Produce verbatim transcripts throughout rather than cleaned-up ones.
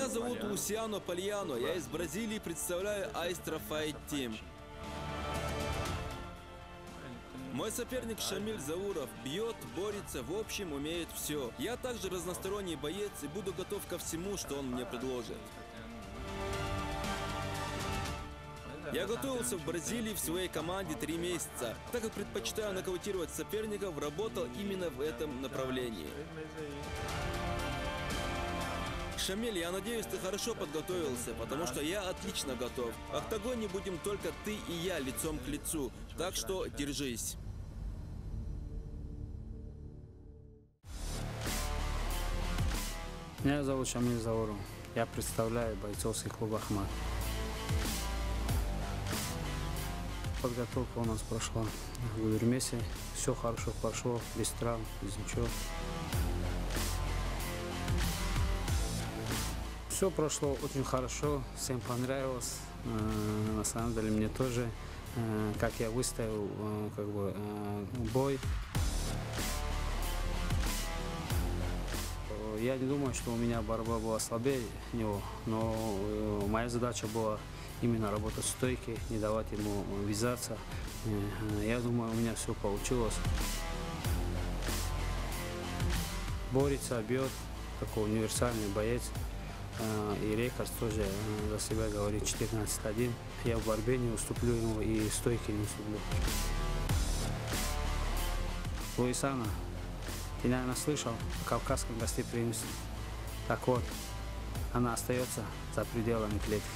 Меня зовут Лусиано Пальяно, я из Бразилии представляю Aistra Fight Team. Мой соперник Шамиль Зауров бьет, борется, в общем, умеет все. Я также разносторонний боец и буду готов ко всему, что он мне предложит. Я готовился в Бразилии в своей команде три месяца. Так как предпочитаю нокаутировать соперников, работал именно в этом направлении. Шамиль, я надеюсь, ты хорошо подготовился, потому что я отлично готов. В октагоне будем только ты и я лицом к лицу, так что держись. Меня зовут Шамиль Зауров. Я представляю бойцовский клуб «Ахмат». Подготовка у нас прошла в Гудермесе. Все хорошо прошло, без травм, без ничего. Все прошло очень хорошо, всем понравилось. На самом деле мне тоже, как я выставил как бы, бой. Я не думаю, что у меня борьба была слабее него, но моя задача была именно работать в стойке, не давать ему вязаться. Я думаю, у меня все получилось. Борется, бьет, такой универсальный боец. И рекорд тоже за себя говорит четырнадцать один. Я в борьбе не уступлю ему и в стойке не уступлю. Луисано, ты, наверное, слышал о кавказском гостеприимстве. Так вот, она остается за пределами клетки.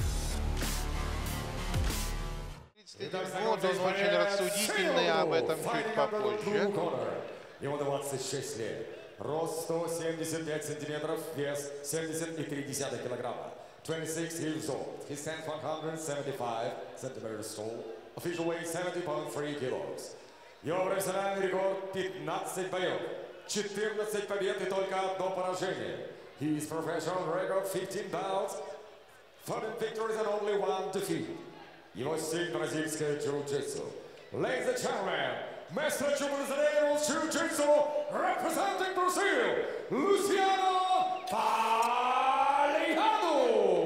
Вот он очень рассудительный, об этом чуть попозже. Ему двадцать шесть лет. Рост сто семьдесят пять сантиметров, вес семьдесят три килограмма. twenty-six years old. He stands one hundred seventy-five centimeters tall. Official weight seventy point three kilos. Его профессиональный рекорд пятнадцать боев, четырнадцать побед и только одно поражение. His professional record fifteen bouts, fourteen victories and only one defeat. Его стиль бразильское джиу-джитсу. Ladies and gentlemen, Master Brasileiro Jiu-Jitsu, representing Brazil, Luciano Paliano.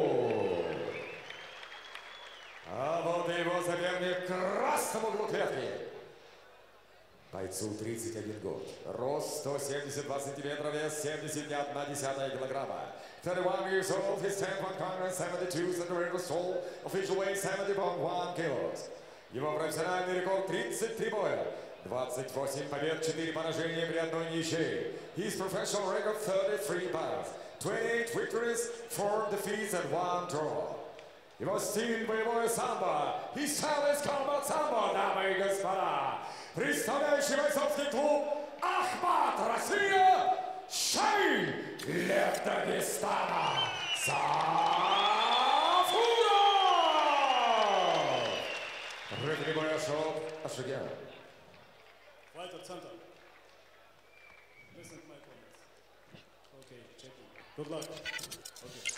А вот и его соперник в красном углу клетки. Бойцу тридцать один год, рост сто семьдесят два сантиметра, вес семьдесят одна десятая килограмма. thirty-one years old, his stand one hundred seventy-two centimeters tall, official weight seventy point one kilos. Его профессиональный рекорд тридцать три боя, двадцать восемь побед, четыре поражения при одной ничьей. His professional record thirty-three bouts, twenty-eight victories, four defeats and one draw. Его стиль боевое самбо. His style is combat самбо, дамы и господа. Представляющий бойцовский клуб «Ахмат», Россия, Шамиль Лев Дагестана Зауров. Рефери боя Ашот Ашогян. Fight at center. Listen to my comments. Okay, checking. Good luck. Okay.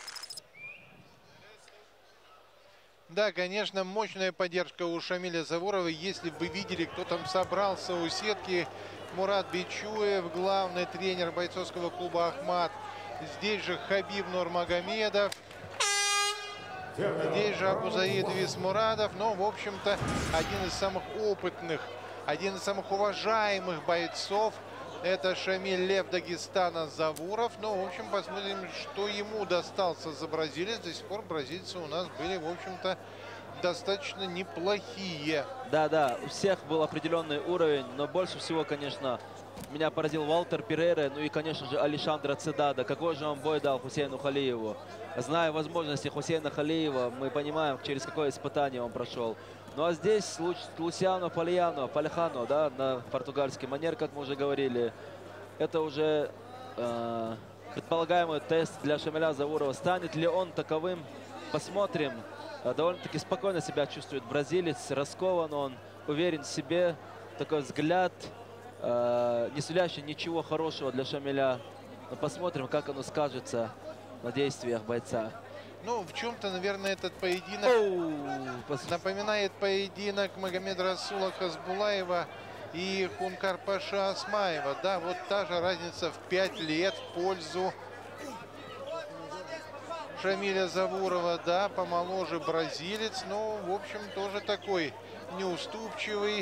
Да, конечно, мощная поддержка у Шамиля Заурова. Если бы вы видели, кто там собрался у сетки, Мурат Бичуев, главный тренер бойцовского клуба «Ахмат». Здесь же Хабиб Нурмагомедов. Здесь же Абузаид Висмурадов. Но, в общем-то, один из самых опытных, один из самых уважаемых бойцов — это Шамиль Лев Дагестана Зауров. Но, в общем, посмотрим, что ему достался за бразилец. До сих пор бразильцы у нас были, в общем-то, достаточно неплохие. Да-да, у всех был определенный уровень, но больше всего, конечно, меня поразил Валтер Перейра, ну и, конечно же, Алишандра Цедада. Какой же он бой дал Хусейну Халиеву. Зная возможности Хусейна Халиева, мы понимаем, через какое испытание он прошел. Ну а здесь Лусиано Пальяно, Пальхано, да, на португальский манер, как мы уже говорили. Это уже э, предполагаемый тест для Шамиля Заурова. Станет ли он таковым? Посмотрим. Довольно-таки спокойно себя чувствует бразилец, раскован он, уверен в себе. Такой взгляд, э, не сулящий ничего хорошего для Шамиля. Но посмотрим, как оно скажется на действиях бойца. Ну, в чем-то, наверное, этот поединок Оу, напоминает поединок Магомеда Расула Хасбулаева и Хункар Паша Асмаева. Да, вот та же разница в пять лет в пользу Шамиля Завурова, да, помоложе бразилец, но, в общем, тоже такой неуступчивый.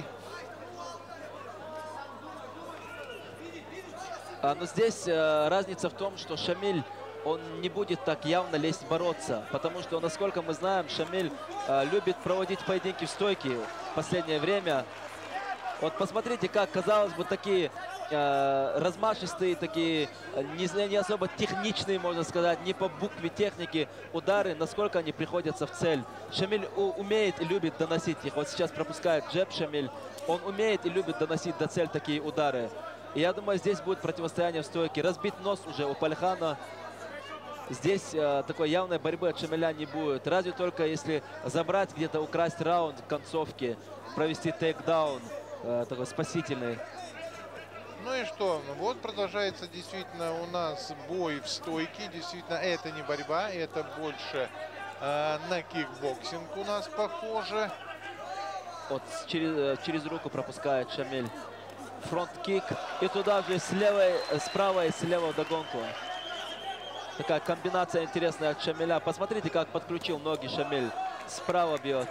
А, но здесь э, разница в том, что Шамиль, он не будет так явно лезть бороться, потому что, насколько мы знаем, Шамиль э, любит проводить поединки в стойке в последнее время. Вот посмотрите, как, казалось бы, такие э, размашистые, такие не, не особо техничные, можно сказать, не по букве техники удары, насколько они приходятся в цель. Шамиль у, умеет и любит доносить их. Вот сейчас пропускает джеб Шамиль. Он умеет и любит доносить до цель такие удары. И я думаю, здесь будет противостояние в стойке. Разбит нос уже у Пальхана. Здесь э, такой явной борьбы от Шамиля не будет. Разве только если забрать где-то, украсть раунд в концовке, провести тейкдаун. Такой спасительный. Ну и что? Вот продолжается действительно у нас бой в стойке. Действительно, это не борьба, это больше э, на кикбоксинг у нас похоже. Вот через, через руку пропускает Шамиль. Фронт-кик. И туда же с левой, справа и слева вдогонку. Такая комбинация интересная от Шамиля. Посмотрите, как подключил ноги Шамиль. Справа бьет.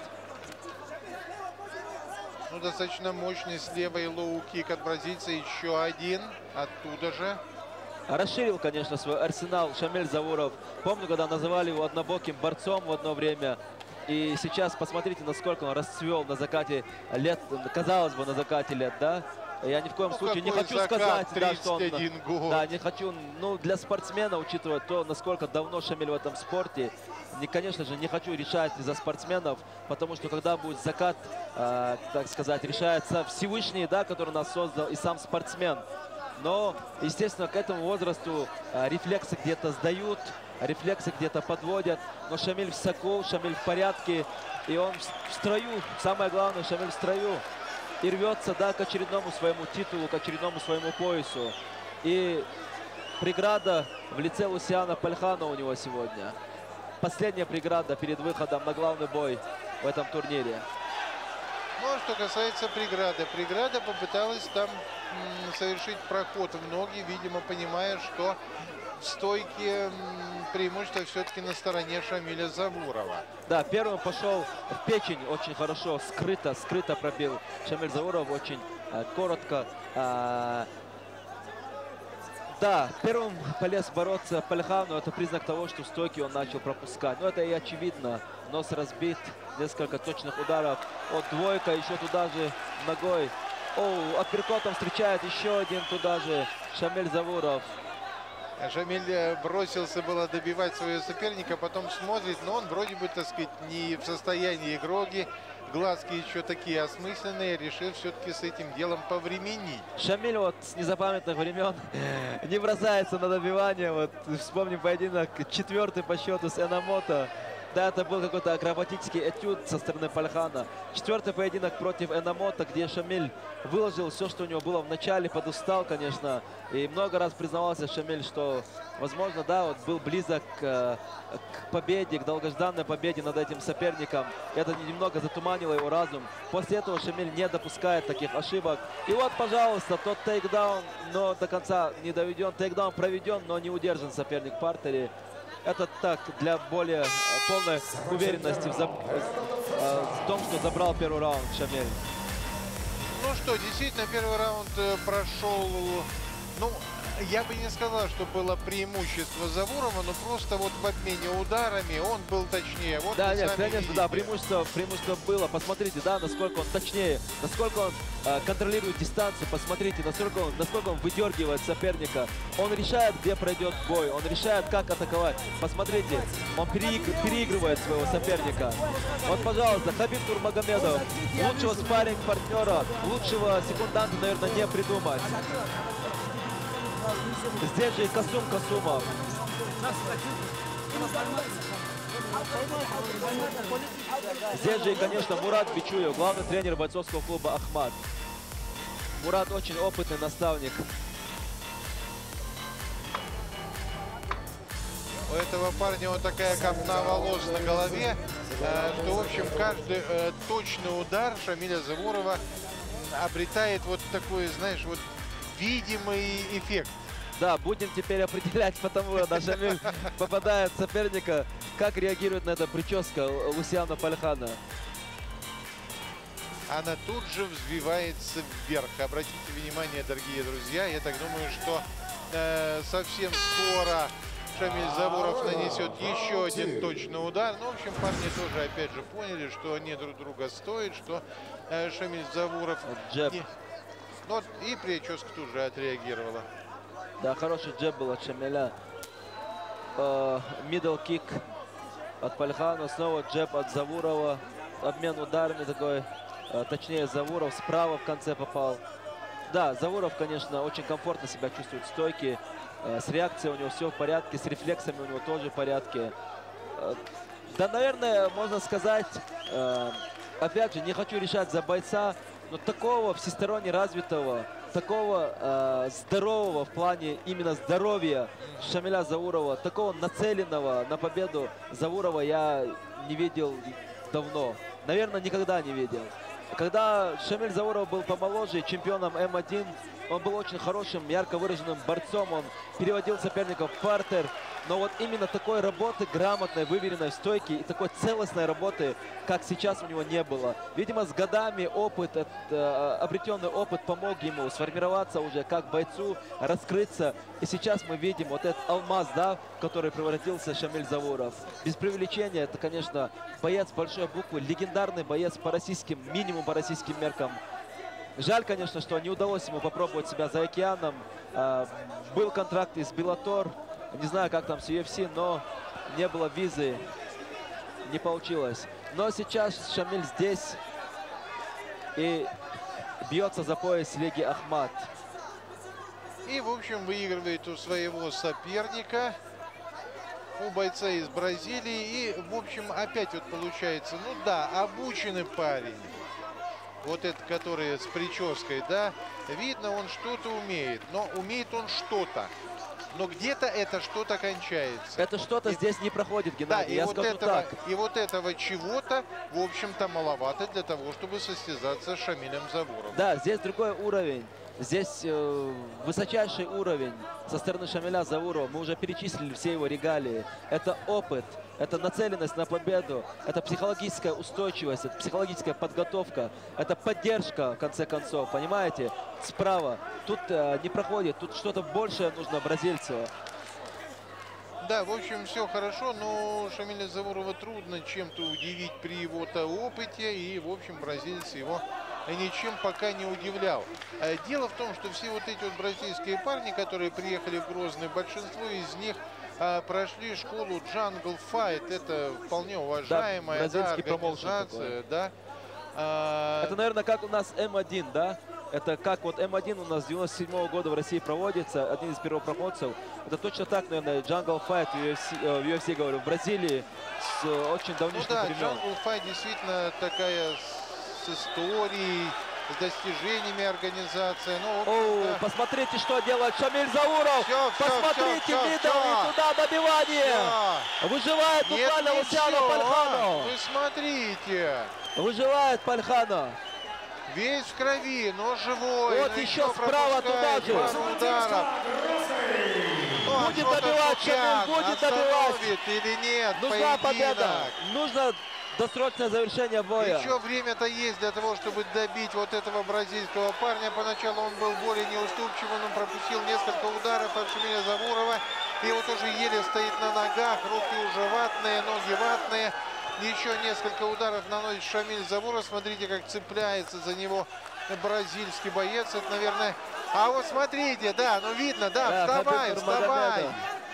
Ну, достаточно мощный с левой лоу-кик от бразильца. Еще один оттуда же. Расширил, конечно, свой арсенал Шамиль Завуров. Помню, когда называли его однобоким борцом в одно время. И сейчас посмотрите, насколько он расцвел на закате лет. Казалось бы, на закате лет, да? Я ни в коем ну, случае не хочу закат, сказать, да, что он... год. Да, не хочу... Ну, для спортсмена, учитывая то, насколько давно Шамиль в этом спорте, не, конечно же, не хочу решать за спортсменов, потому что когда будет закат, э, так сказать, решается Всевышний, да, который нас создал, и сам спортсмен. Но, естественно, к этому возрасту э, рефлексы где-то сдают, рефлексы где-то подводят. Но Шамиль в соку, Шамиль в порядке, и он в, в строю. Самое главное, Шамиль в строю. И рвется, да, к очередному своему титулу, к очередному своему поясу. И преграда в лице Лусиана Пальхана у него сегодня. Последняя преграда перед выходом на главный бой в этом турнире. Ну, а что касается преграды. Преграда попыталась там совершить проход в ноги, видимо, понимая, что в стойке преимущество все-таки на стороне Шамиля Завурова. Да, первым пошел в печень очень хорошо, скрыто, скрыто пробил Шамиль Завуров, очень э, коротко. Э, да, первым полез бороться Пальхан, но это признак того, что в стойке он начал пропускать. Но это и очевидно. Нос разбит, несколько точных ударов. Вот двойка, еще туда же ногой. Оу, апперкотом встречает еще один туда же Шамиль Завуров. Шамиль бросился было добивать своего соперника, потом смотрит, но он вроде бы, так сказать, не в состоянии игроки. Глазки еще такие осмысленные, решил все-таки с этим делом повременить. Шамиль вот с незапамятных времен не бросается на добивание. Вот вспомним поединок четвертый по счету с Энамото. Да, это был какой-то акробатический этюд со стороны Пальхана. Четвертый поединок против Энамото, где Шамиль выложил все, что у него было в начале, подустал, конечно. И много раз признавался Шамиль, что, возможно, да, вот был близок к, к победе, к долгожданной победе над этим соперником. Это немного затуманило его разум. После этого Шамиль не допускает таких ошибок. И вот, пожалуйста, тот тейкдаун, но до конца не доведен. Тейкдаун проведен, но не удержан соперник в партере. Это так, для более полной уверенности в, в том, что забрал первый раунд Шамиль. Ну что, действительно, первый раунд прошел, ну, я бы не сказал, что было преимущество Завурова, но просто вот в обмене ударами он был точнее. Вот да, нет, конечно, видите. Да, преимущество, преимущество было. Посмотрите, да, насколько он точнее, насколько он э, контролирует дистанцию. Посмотрите, насколько он, насколько он выдергивает соперника. Он решает, где пройдет бой, он решает, как атаковать. Посмотрите, он переигр, переигрывает своего соперника. Вот, пожалуйста, Хабиб Нурмагомедов, лучшего спарринг-партнера, лучшего секунданта, наверное, не придумать. Здесь же и Касум Касумов. Здесь же и, конечно, Мурат Бичуев, главный тренер бойцовского клуба «Ахмат». Мурат очень опытный наставник. У этого парня вот такая копна волос на голове, что, в общем, каждый точный удар Шамиля Завурова обретает вот такой, знаешь, вот видимый эффект. Да, будем теперь определять, потому что Шамиль попадает в соперника. Как реагирует на это прическа Лусиано Пальхано? Она тут же взбивается вверх. Обратите внимание, дорогие друзья, я так думаю, что э, совсем скоро Шамиль Завуров нанесет еще один точный удар. Ну, в общем, парни тоже, опять же, поняли, что они друг друга стоят, что э, Шамиль Завуров... Джеб. Не... Ну, и прическа тут же отреагировала. Да, хороший джеб был от Шамиля. Мидл кик от Пальхано. Снова джеб от Завурова. Обмен ударами такой. Э, точнее, Завуров справа в конце попал. Да, Завуров, конечно, очень комфортно себя чувствует в стойке. Э, с реакцией у него все в порядке. С рефлексами у него тоже в порядке. Э, да, наверное, можно сказать... Э, опять же, не хочу решать за бойца. Но такого всесторонне развитого, такого э, здорового в плане именно здоровья Шамиля Завурова, такого нацеленного на победу Завурова я не видел давно. Наверное, никогда не видел. Когда Шамиль Завуров был помоложе, чемпионом эм один, он был очень хорошим, ярко выраженным борцом. Он переводил соперников в партер. Но вот именно такой работы, грамотной, выверенной в стойке и такой целостной работы, как сейчас, у него не было. Видимо, с годами опыт, э, обретенный опыт помог ему сформироваться уже как бойцу, раскрыться. И сейчас мы видим вот этот алмаз, да, в который превратился Шамиль Завуров. Без преувеличения, это, конечно, боец большой буквы, легендарный боец по российским, минимум по российским меркам. Жаль, конечно, что не удалось ему попробовать себя за океаном. Э, был контракт из Беллатор. Не знаю, как там с ю эф си, но не было визы, не получилось. Но сейчас Шамиль здесь и бьется за пояс Лиги Ахмат. И, в общем, выигрывает у своего соперника, у бойца из Бразилии. И, в общем, опять вот получается, ну да, обученный парень. Вот этот, который с прической, да, видно, он что-то умеет. Но умеет он что-то. Но где-то это что-то кончается. Это что-то здесь не проходит, Геннадий, да, и я вот скажу этого, так. И вот этого чего-то, в общем-то, маловато для того, чтобы состязаться с Шамилем Завуровым. Да, здесь другой уровень. Здесь э, высочайший уровень со стороны Шамиля Завурова. Мы уже перечислили все его регалии. Это опыт, это нацеленность на победу, это психологическая устойчивость, это психологическая подготовка, это поддержка, в конце концов, понимаете? Справа. Тут э, не проходит, тут что-то большее нужно бразильцу. Да, в общем, все хорошо, но Шамиля Завурова трудно чем-то удивить при его-то опыте. И, в общем, бразилец его ничем пока не удивлял. Дело в том, что все вот эти вот бразильские парни, которые приехали в Грозный, большинство из них а, прошли школу Jungle Fight. Это вполне уважаемая, да, да, организация. Да. А... Это, наверное, как у нас эм один, да? Это как вот эм один у нас с девяносто седьмого года в России проводится, один из первопроходцев. Это точно так, наверное, Jungle Fight в ю эф си, в ю эф си говорю, в Бразилии с очень давнишних ну, да, времен. Jungle Fight действительно такая с историей, с достижениями организации. Ну, О, да. Посмотрите, что делает Шамиль Завуров. Все, все, посмотрите, все, все, мидл, все. и туда добивание. Все. Выживает Нет, буквально не Лусиано все. Пальхано. Вы смотрите. Выживает Пальхано. Весь в крови, но живой. Вот но еще справа пропускает туда же. пару ударов. Ну, а Будет что-то добивать Шукян Шамиль, будет добивать. остановит или нет? Нужна поединок? победа. Нужно досрочное завершение боя. Еще время-то есть для того, чтобы добить вот этого бразильского парня. Поначалу он был более неуступчивым, он пропустил несколько ударов от Шамиля Завурова. И вот уже еле стоит на ногах, руки уже ватные, ноги ватные. Еще несколько ударов наносит Шамиль Завуров. Смотрите, как цепляется за него бразильский боец. Это, наверное... А вот смотрите, да, ну видно, да, Да, вставай, Хабиб вставай. Нурмагомедов.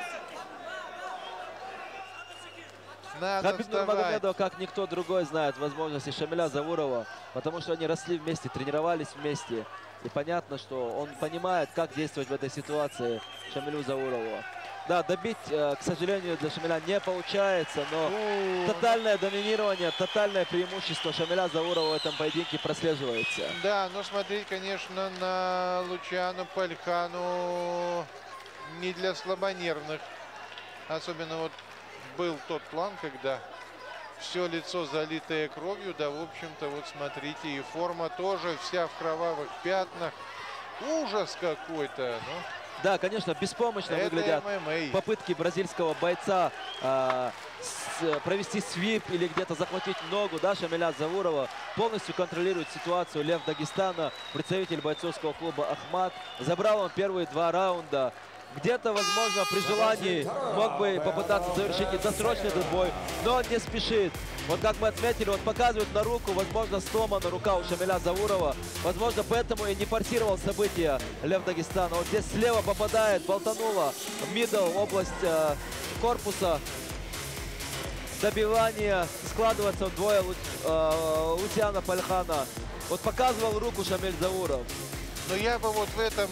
Надо Хабиб вставать. Нурмагомедов, как никто другой, знает возможности Шамиля Завурова, потому что они росли вместе, тренировались вместе. И понятно, что он понимает, как действовать в этой ситуации Шамилю Завурову. Да, добить, к сожалению, для Шамиля не получается, но Фу. тотальное доминирование, тотальное преимущество Шамиля Завурова в этом поединке прослеживается. Да, но смотреть, конечно, на Лучано Пальхано не для слабонервных. Особенно вот был тот план, когда все лицо залитое кровью. Да, в общем-то, вот смотрите, и форма тоже вся в кровавых пятнах. Ужас какой-то. Ну, Да, конечно, беспомощно Это выглядят ММА. попытки бразильского бойца а, с- провести свип или где-то захватить ногу, да, Шамиля Завурова. Полностью контролирует ситуацию Лев Дагестана, представитель бойцовского клуба «Ахмат». Забрал он первые два раунда. Где-то, возможно, при желании мог бы попытаться завершить и досрочный этот бой, но он не спешит. Вот как мы отметили, он показывает на руку, возможно, сломана рука у Шамиля Завурова. Возможно, поэтому и не форсировал события Лев Дагестана. Вот здесь слева попадает, болтануло, мидл, область э, корпуса. Добивание, складывается вдвое Лу- э, Лусиана Пальхана. Вот показывал руку Шамиль Завуров. Но я бы вот в этом,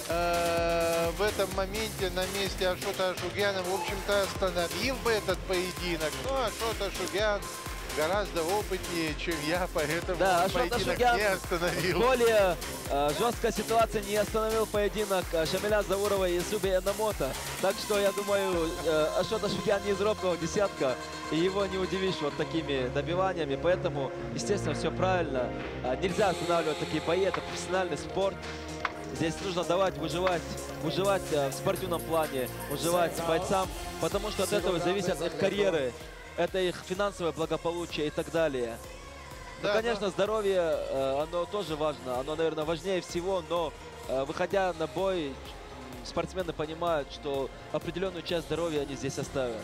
э, в этом моменте на месте Ашота Ашугяна, в общем-то, остановил бы этот поединок. Но Ашот Ашугян гораздо опытнее, чем я, поэтому Да, он Ашот поединок Ашугян не остановил. Более э, жесткая ситуация не остановил поединок э, Шамиля Завурова и Суби Энамото. Так что, я думаю, э, Ашот Ашугян не из робкого десятка, и его не удивишь вот такими добиваниями. Поэтому, естественно, все правильно. Э, нельзя останавливать такие бои, это профессиональный спорт. Здесь нужно давать выживать, выживать э, в спортивном плане, выживать бойцам, потому что от этого зависят их карьеры, это их финансовое благополучие и так далее. Ну, Да, конечно, здоровье, э, оно тоже важно, оно, наверное, важнее всего, но э, выходя на бой, м, спортсмены понимают, что определенную часть здоровья они здесь оставят.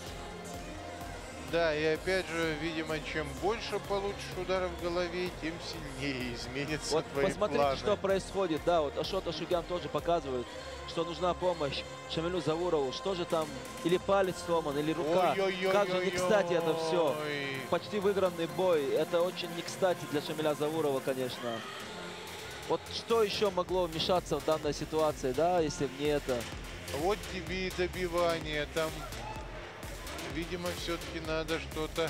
Да, и опять же, видимо, чем больше получишь ударов в голове, тем сильнее изменится Вот твои посмотрите, планы. что происходит. Да, вот Ашот Ашугян тоже показывает, что нужна помощь Шамилю Завурову. Что же там, или палец сломан, или рука. Ой-ой-ой-ой-ой. Как же не кстати это все. Почти выигранный бой. Это очень не кстати для Шамиля Завурова, конечно. Вот что еще могло вмешаться в данной ситуации, да, если бы не это? Вот тебе и добивание. Там, видимо, все-таки надо что-то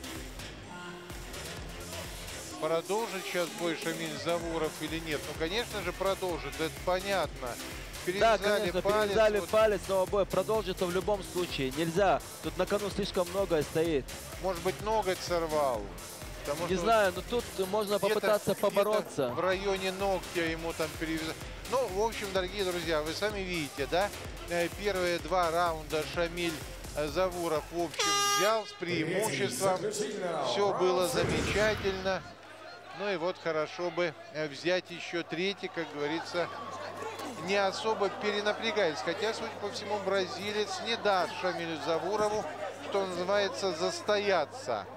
продолжить сейчас бой Шамиль Завуров или нет. Ну, конечно же, продолжит, это понятно. Да, Перевязали конечно, палец, перевязали вот, палец, но бой продолжится в любом случае. Нельзя. Тут на кону слишком многое стоит. может быть, ноготь сорвал. Потому Не что знаю, но тут можно где-то- попытаться где-то побороться. в районе ногтя ему там перевязали. Ну, в общем, дорогие друзья, вы сами видите, да? Э, Первые два раунда Шамиль э, Завуров, в общем, взял с преимуществом. Все было замечательно. Ну и вот хорошо бы э, взять еще третий, как говорится, не особо перенапрягаясь. Хотя, судя по всему, бразилец не даст Шамилю Завурову, что называется, застояться.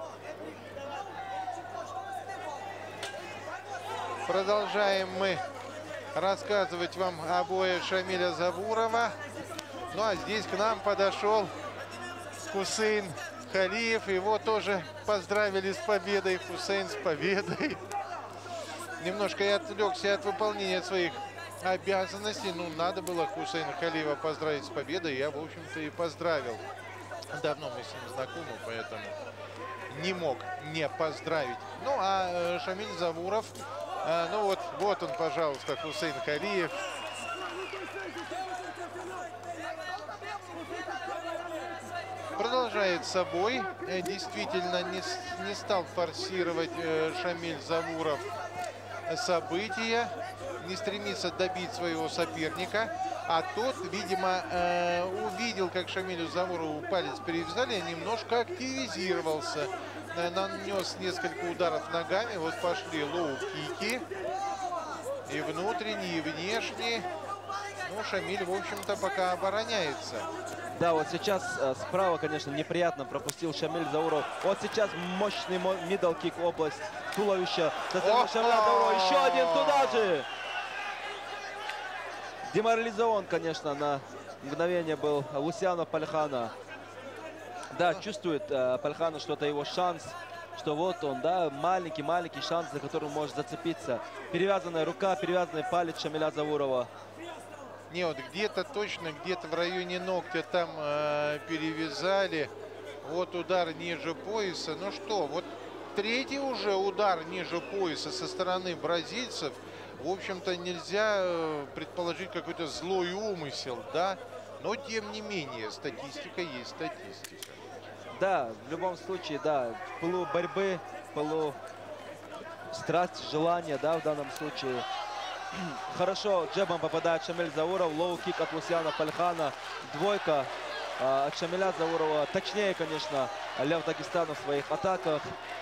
Продолжаем мы рассказывать вам о бое Шамиля Завурова. Ну а здесь к нам подошел Хусейн Халиев. Его тоже поздравили с победой. Хусейн, с победой. Немножко я отвлекся от выполнения своих обязанностей. Ну, надо было Хусейна Халиева поздравить с победой. Я, в общем-то, и поздравил. Давно мы с ним знакомы, поэтому не мог не поздравить. Ну, а э, Шамиль Завуров, э, ну вот, вот он, пожалуйста, Хусейн Халиев. Продолжает с собой. Э, действительно, не, с- не стал форсировать э, Шамиль Завуров события, не стремится добить своего соперника. А тот, видимо, э, увидел, как Шамилю Завурову палец перевязали, немножко активизировался. Э, нанес несколько ударов ногами. Вот пошли лоу-кики. И внутренние, и внешние. Ну, Шамиль, в общем-то, пока обороняется. Да, вот сейчас э, справа, конечно, неприятно пропустил Шамиль Завуров. Вот сейчас мощный мидл-кик в область туловища. Затем Шамиля Завурова. Еще один туда же. Деморализован, конечно, на мгновение был Лусиано Пальхана. Да, чувствует э, Пальхана, что это его шанс. Что вот он, да, маленький-маленький шанс, за который может зацепиться. Перевязанная рука, перевязанный палец Шамиля Завурова. Не, вот где-то точно, где-то в районе ногтя там э, перевязали. Вот удар ниже пояса. Ну что, вот третий уже удар ниже пояса со стороны бразильцев. В общем-то, нельзя э, предположить какой-то злой умысел, да. Но, тем не менее, статистика есть статистика. Да, в любом случае, да, в пылу борьбы, в пылу страсть, желание, да, в данном случае. Хорошо джебом попадает Шамиль Зауров. Лоу-кик от Лусьяна Пальхана. Двойка а, от Шамиля Заурова. Точнее, конечно, Лев Дагестана в своих атаках.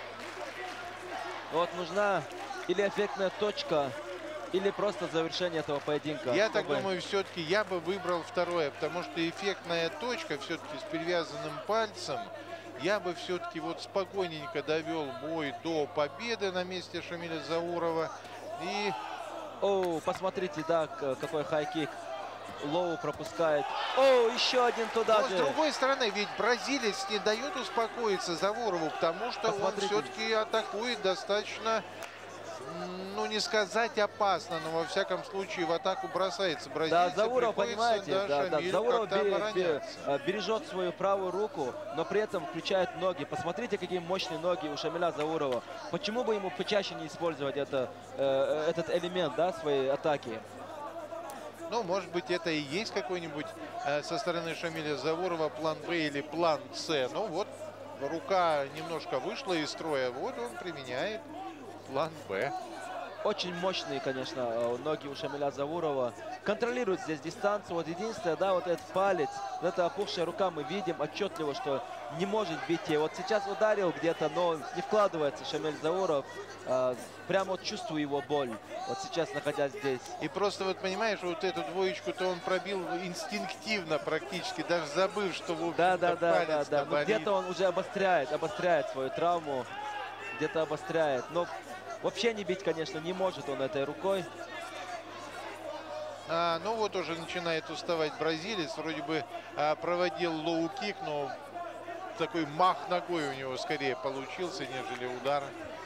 Вот нужна или эффектная точка, или просто завершение этого поединка. Я чтобы... так думаю, все-таки я бы выбрал второе, потому что эффектная точка все-таки с перевязанным пальцем, я бы все-таки вот спокойненько довел бой до победы на месте Шамиля Заурова. И... О, посмотрите, да, какой хай-кик. Лоу пропускает. О, еще один туда Но же. с другой стороны, ведь бразилец не дает успокоиться Завурову, потому что Посмотрите. он все-таки атакует достаточно, ну не сказать опасно, но во всяком случае в атаку бросается. Да, Бразильцу Зауров, приходится, понимаете, да, да, Шамилю Зауров как-то бе- бе- обороняться. бережет свою правую руку, но при этом включает ноги. Посмотрите, какие мощные ноги у Шамиля Заурова. Почему бы ему почаще не использовать это, э, этот элемент, да, своей атаки? Ну, может быть, это и есть какой-нибудь э, со стороны Шамиля Заурова план Б или план С. Ну вот, рука немножко вышла из строя, вот он применяет план Б. Очень мощные, конечно, э, ноги у Шамиля Заурова. Контролирует здесь дистанцию. Вот единственное, да, вот этот палец, вот эта опухшая рука, мы видим отчетливо, что не может бить ей. Вот сейчас ударил где-то, но не вкладывается Шамиль Зауров. Э, прямо вот чувствую его боль, вот сейчас находясь здесь. И просто вот понимаешь, вот эту двоечку-то он пробил инстинктивно практически, даже забыв, что в общем-то Да, да, да, да, палец да. Но болит. где-то он уже обостряет, обостряет свою травму, где-то обостряет. Но вообще не бить, конечно, не может он этой рукой. А, ну вот уже начинает уставать бразилец, вроде бы а, проводил лоу-кик, но такой мах ногой у него скорее получился, нежели удар.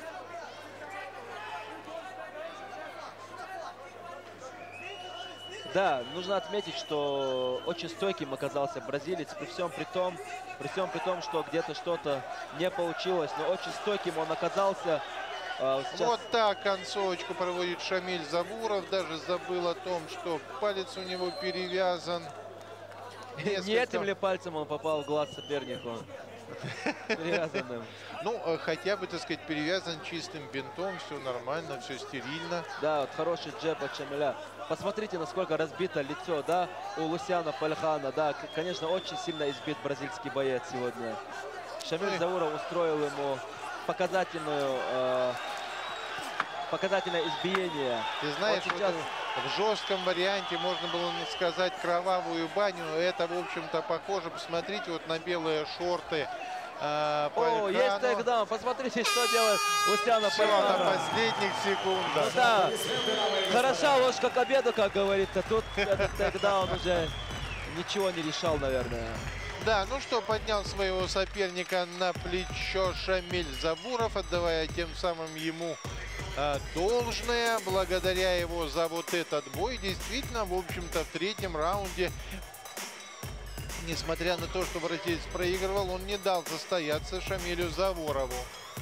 Да, нужно отметить, что очень стойким оказался бразилец, при всем при том, при всем при том, что где-то что-то не получилось, но очень стойким он оказался. А, сейчас... Вот так концовочку проводит Шамиль Завуров, даже забыл о том, что палец у него перевязан. Несколько... Не этим ли пальцем он попал в глаз сопернику? Перевязанным. Ну, хотя бы, так сказать, перевязан чистым бинтом, все нормально, все стерильно. Да, вот хороший джеб от Шамиля. Посмотрите, насколько разбито лицо, да, у Лусьяна Пальхана. Да, конечно, очень сильно избит бразильский боец сегодня. Шамиль Зауров устроил ему показательную, э, показательное избиение. Ты знаешь, вот сейчас... вот в жестком варианте можно было сказать кровавую баню. Это, в общем-то, похоже. Посмотрите вот на белые шорты. Э, О, есть тейкдаун. Посмотрите, что делает Лусьяна Все Пальхана. на последних секундах. Ну да, хороша ложка к обеду, как говорится. Тут этот тейкдаун уже ничего не решал, наверное. Да, ну что, поднял своего соперника на плечо Шамиль Завуров, отдавая тем самым ему э, должное. Благодаря его за вот этот бой. Действительно, в общем-то, в третьем раунде, несмотря на то, что бразилец проигрывал, он не дал застояться Шамилю Завурову.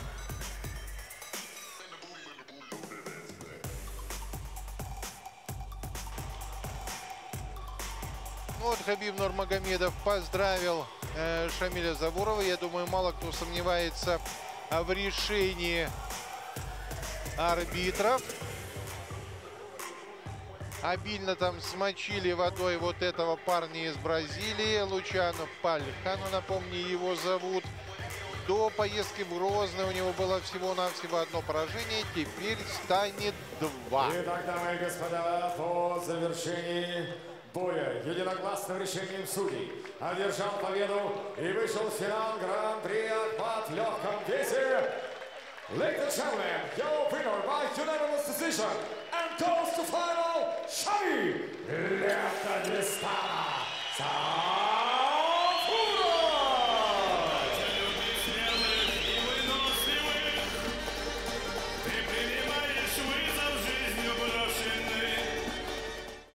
Вот Хабиб Нурмагомедов поздравил э, Шамиля Завурова. Я думаю, мало кто сомневается э, в решении арбитров. Обильно там смочили водой вот этого парня из Бразилии. Лучано Пальхану, напомню, его зовут. До поездки в Грозный у него было всего-навсего одно поражение. Теперь станет два. Итак, дамы и господа, по завершении боя единогласным решением судей одержал победу и вышел в финал Гран-при Ахмат в легком весе. Ladies and gentlemen, your winner by unanimous decision and goes to final, Shamil Lev Dagestana.